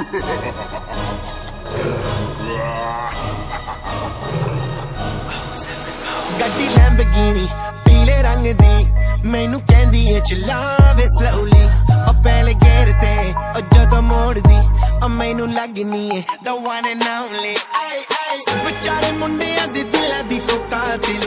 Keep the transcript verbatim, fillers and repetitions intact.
ਗੱਡੀ ਲੈਂਬਰਗਿਨੀ ਪੀਲੇ ਰੰਗ ਦੀ ਮੈਨੂੰ ਕਹਿੰਦੀ ਏ ਚਲਾਵੇ slowly ਉਹ ਪਹਿਲੇ ਗੇਰ ਤੇ ਉਹ ਜਦੋਂ ਮੋੜਦੀ ਉਹ ਮੈਨੂੰ ਲੱਗਨੀ ਏ the one and only ਆਏ ਆਏ ਵਿਚਾਰੇ ਮੁੰਡਿਆਂ ਦੇ ਦਿਲਾਂ ਦੀ ਤੋ ਕਾਤਿਲ